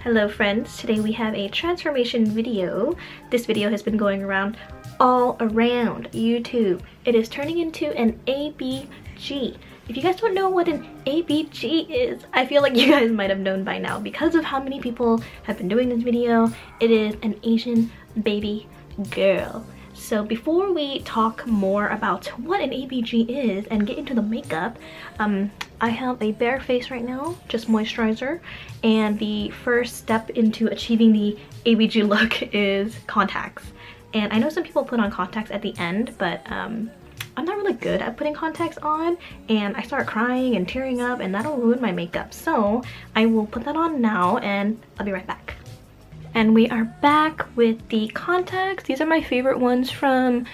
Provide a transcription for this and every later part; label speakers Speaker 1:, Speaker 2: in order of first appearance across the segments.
Speaker 1: Hello friends, today we have a transformation video. This video has been going around all around YouTube. It is turning into an ABG. If you guys don't know what an ABG is, I feel like you guys might have known by now because of how many people have been doing this video. It is an Asian baby girl. So before we talk more about what an ABG is and get into the makeup, I have a bare face right now, just moisturizer, and the first step into achieving the ABG look is contacts. And I know some people put on contacts at the end, but I'm not really good at putting contacts on, and I start crying and tearing up and that'll ruin my makeup. So I will put that on now and I'll be right back. And we are back with the contacts. These are my favorite ones from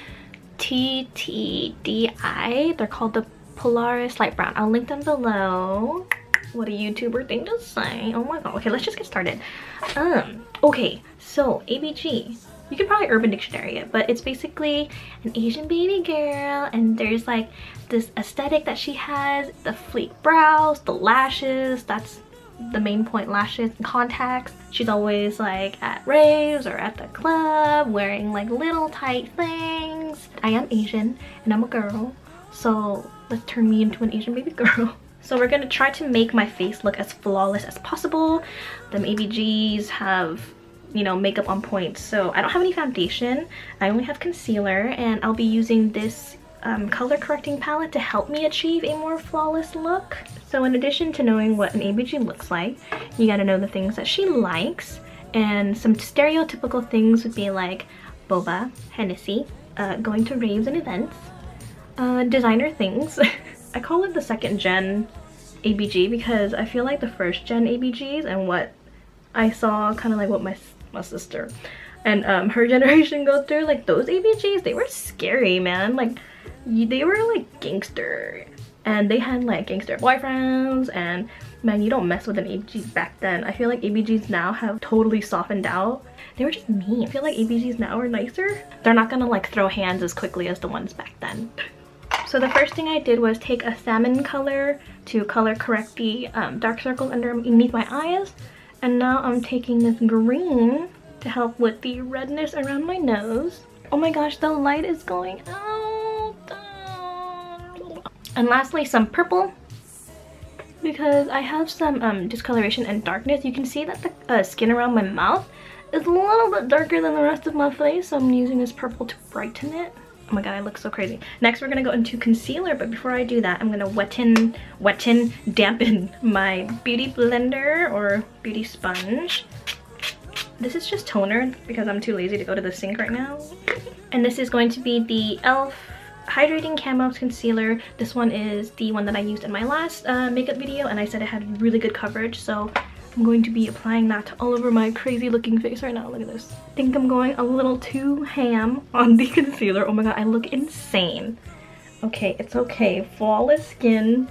Speaker 1: TTDI. They're called the Polaris Light Brown. I'll link them below. What a YouTuber thing to say. Oh my god. Okay, let's just get started. Okay, so ABG. You could probably Urban Dictionary it, but it's basically an Asian baby girl, and there's like this aesthetic that she has, the fleek brows, the lashes, that's the main point, lashes and contacts. She's always like at raves or at the club wearing like little tight things. I am Asian and I'm a girl, so let's turn me into an Asian baby girl. So we're gonna try to make my face look as flawless as possible. Them ABGs have, you know, makeup on point, so I don't have any foundation. I only have concealer, and I'll be using this color correcting palette to help me achieve a more flawless look. So in addition to knowing what an ABG looks like, you gotta know the things that she likes, and some stereotypical things would be like boba, Hennessy, going to raves and events, designer things. I call it the second gen ABG because I feel like the first gen ABGs and what I saw, kind of like what my sister and her generation go through, like those ABGs, they were scary, man. Like they were like gangster, and they had like gangster boyfriends, and man, you don't mess with an ABG back then. I feel like ABGs now have totally softened out. They were just mean. I feel like ABGs now are nicer. They're not gonna like throw hands as quickly as the ones back then. So the first thing I did was take a salmon color to color correct the dark circles underneath my eyes, and now I'm taking this green to help with the redness around my nose. Oh my gosh, the light is going out. And lastly, some purple, because I have some discoloration and darkness. You can see that the skin around my mouth is a little bit darker than the rest of my face, so I'm using this purple to brighten it. Oh my god, I look so crazy. Next, we're gonna go into concealer, but before I do that, I'm gonna dampen my beauty blender or beauty sponge. This is just toner because I'm too lazy to go to the sink right now. And this is going to be the e.l.f. Hydrating Camo Concealer. This one is the one that I used in my last makeup video, and I said it had really good coverage, so I'm going to be applying that all over my crazy looking face right now. Look at this. I think I'm going a little too ham on the concealer. Oh my god, I look insane. Okay, it's okay. Flawless skin,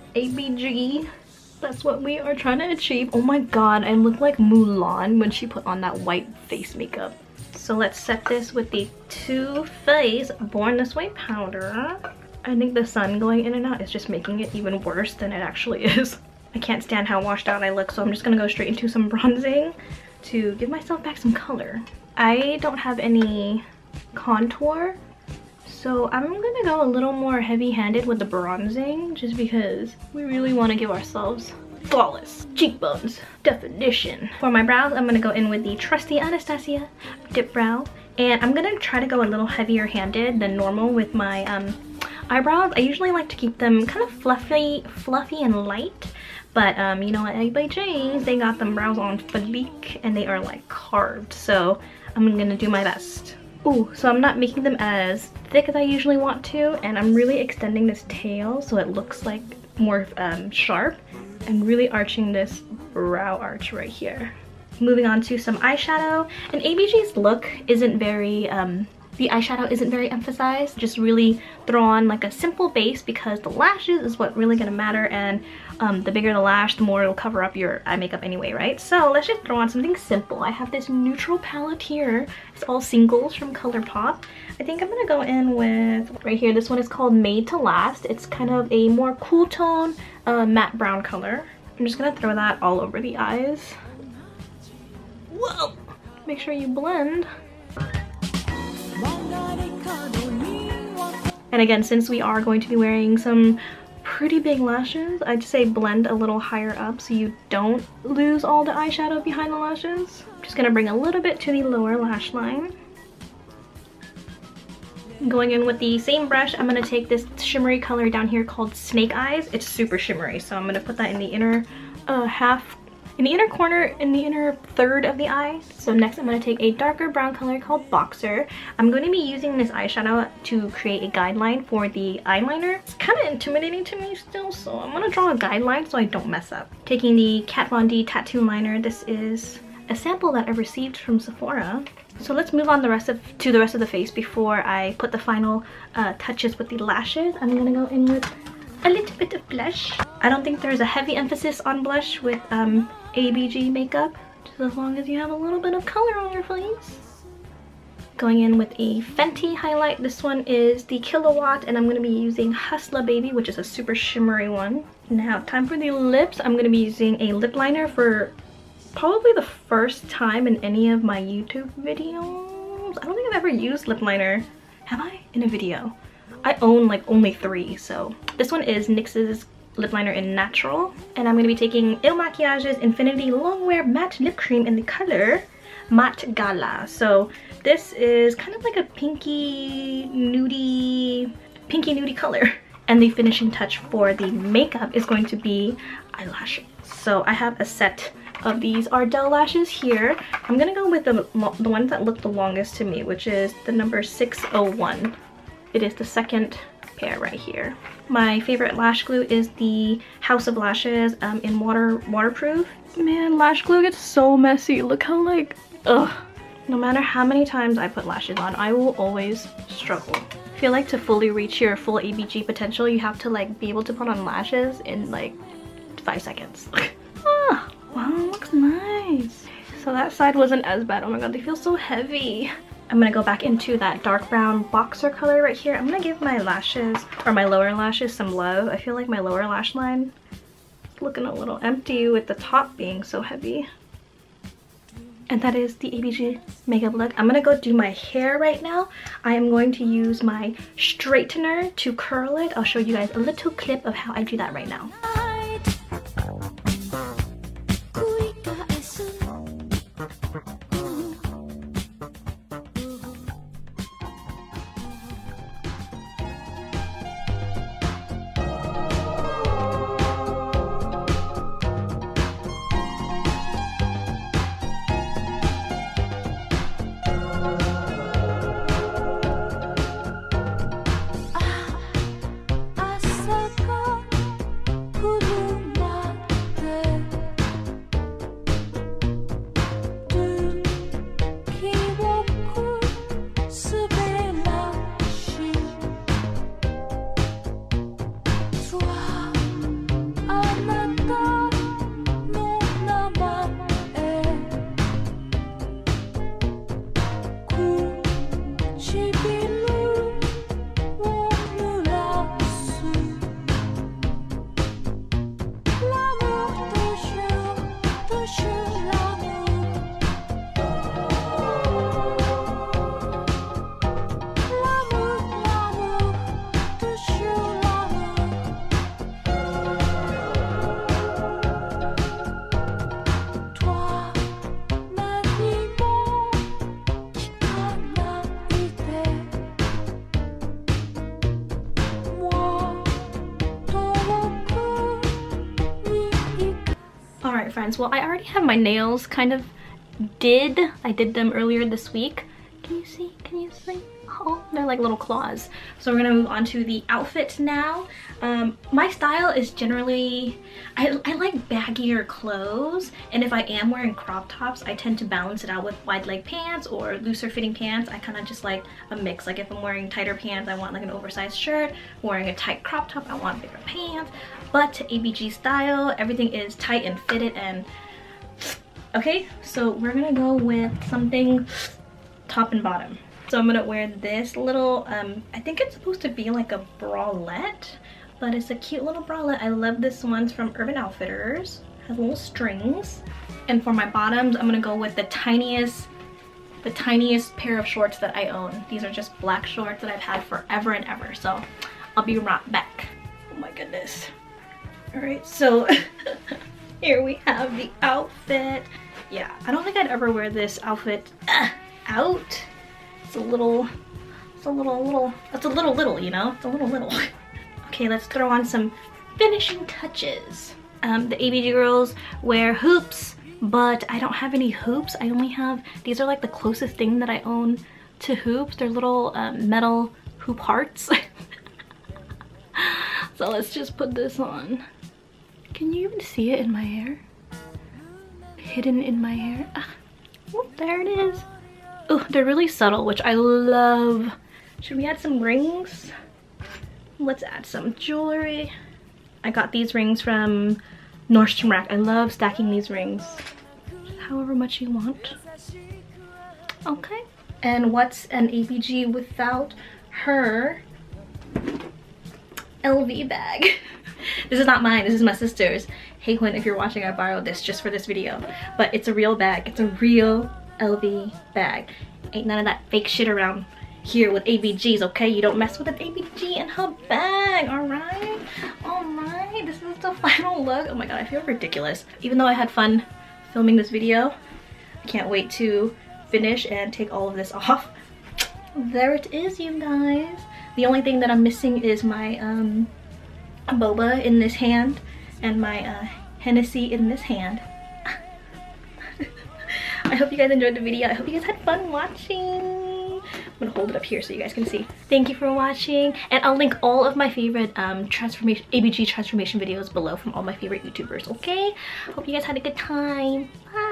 Speaker 1: ABG. That's what we are trying to achieve. Oh my god, I look like Mulan when she put on that white face makeup. So let's set this with the Too Faced Born This Way powder. I think the sun going in and out is just making it even worse than it actually is. I can't stand how washed out I look, so I'm just gonna go straight into some bronzing to give myself back some color. I don't have any contour, so I'm gonna go a little more heavy-handed with the bronzing just because we really want to give ourselves flawless cheekbones definition. For my brows, I'm gonna go in with the trusty Anastasia dip brow, and I'm gonna try to go a little heavier handed than normal with my eyebrows. I usually like to keep them kind of fluffy and light, but you know, at ABG, they got them brows on fleek and they are like carved, so I'm gonna do my best. Ooh, so I'm not making them as thick as I usually want to, and I'm really extending this tail so it looks like more sharp, and really arching this brow arch right here. Moving on to some eyeshadow, and ABG's look isn't very the eyeshadow isn't very emphasized. Just really throw on like a simple base because the lashes is what really gonna matter, and the bigger the lash, the more it'll cover up your eye makeup anyway, right? So let's just throw on something simple. I have this neutral palette here. It's all singles from Colourpop. I think I'm gonna go in with right here. This one is called Made to Last. It's kind of a more cool tone matte brown color. I'm just gonna throw that all over the eyes. Whoa! Make sure you blend. And again, since we are going to be wearing some pretty big lashes, I'd say blend a little higher up so you don't lose all the eyeshadow behind the lashes. I'm just gonna bring a little bit to the lower lash line. Going in with the same brush, I'm gonna take this shimmery color down here called Snake Eyes. It's super shimmery, so I'm gonna put that in the inner in the inner corner, in the inner third of the eye. So next I'm going to take a darker brown color called Boxer. I'm going to be using this eyeshadow to create a guideline for the eyeliner. It's kind of intimidating to me still, so I'm going to draw a guideline so I don't mess up. Taking the Kat Von D tattoo liner, this is a sample that I received from Sephora. So let's move on to the rest of the face before I put the final touches with the lashes. I'm going to go in with a little bit of blush. I don't think there's a heavy emphasis on blush with ABG makeup, just as long as you have a little bit of color on your face. Going in with a Fenty highlight. This one is the Kilowatt, and I'm going to be using Hustla Baby, which is a super shimmery one. Now, time for the lips. I'm going to be using a lip liner for probably the first time in any of my YouTube videos. I don't think I've ever used lip liner. Have I? In a video. I own like only 3, so. This one is NYX's lip liner in Natural, and I'm going to be taking Il Makiage's Infinity Longwear Matte Lip Cream in the color Matte Gala. So this is kind of like a pinky nudie color. And the finishing touch for the makeup is going to be eyelashes. So I have a set of these Ardell lashes here. I'm going to go with the ones that look the longest to me, which is the number 601. It is the second pair right here. My favorite lash glue is the House of Lashes in waterproof. Man, lash glue gets so messy. Look how like, ugh. No matter how many times I put lashes on, I will always struggle. I feel like to fully reach your full ABG potential, you have to like be able to put on lashes in like 5 seconds. Ah, wow, looks nice. So that side wasn't as bad. Oh my god, they feel so heavy. I'm gonna go back into that dark brown Boxer color right here. I'm gonna give my lashes, or my lower lashes, some love. I feel like my lower lash line is looking a little empty with the top being so heavy. And that is the ABG makeup look. I'm gonna go do my hair right now. I am going to use my straightener to curl it. I'll show you guys a little clip of how I do that right now. Alright friends, well I already have my nails kind of did. I did them earlier this week. Can you see? Can you see? Oh, they're like little claws. So we're gonna move on to the outfit now. My style is generally, I like baggier clothes, and if I am wearing crop tops, I tend to balance it out with wide leg pants or looser fitting pants. I kind of just like a mix. Like if I'm wearing tighter pants, I want like an oversized shirt. Wearing a tight crop top, I want bigger pants. But to ABG style, everything is tight and fitted and okay. So we're gonna go with something top and bottom. So I'm gonna wear this little, I think it's supposed to be like a bralette, but it's a cute little bralette. I love this one. It's from Urban Outfitters. Has little strings. And for my bottoms, I'm gonna go with the tiniest pair of shorts that I own. These are just black shorts that I've had forever and ever. So I'll be right back. Oh my goodness. All right, so here we have the outfit. Yeah, I don't think I'd ever wear this outfit out. It's a little, you know? It's a little. Okay, let's throw on some finishing touches. The ABG girls wear hoops, but I don't have any hoops. I only have, these are like the closest thing that I own to hoops. They're little metal hoop hearts. So let's just put this on. Can you even see it in my hair? Hidden in my hair. Ah, oh, there it is. Oh, they're really subtle, which I love. Should we add some rings? Let's add some jewelry. I got these rings from Nordstrom Rack. I love stacking these rings. However much you want. Okay. And what's an ABG without her LV bag? This is not mine, this is my sister's. Hey Quinn, if you're watching, I borrowed this just for this video. But it's a real bag. It's a real LV bag. Ain't none of that fake shit around here with ABGs, okay? You don't mess with an ABG in her bag, alright? Alright, this is the final look. Oh my god, I feel ridiculous. Even though I had fun filming this video, I can't wait to finish and take all of this off. There it is, you guys. The only thing that I'm missing is my boba in this hand and my Hennessy in this hand. I hope you guys enjoyed the video. I hope you guys had fun watching. I'm gonna hold it up here so you guys can see. Thank you for watching, and I'll link all of my favorite ABG transformation videos below from all my favorite YouTubers, okay? Hope you guys had a good time. Bye.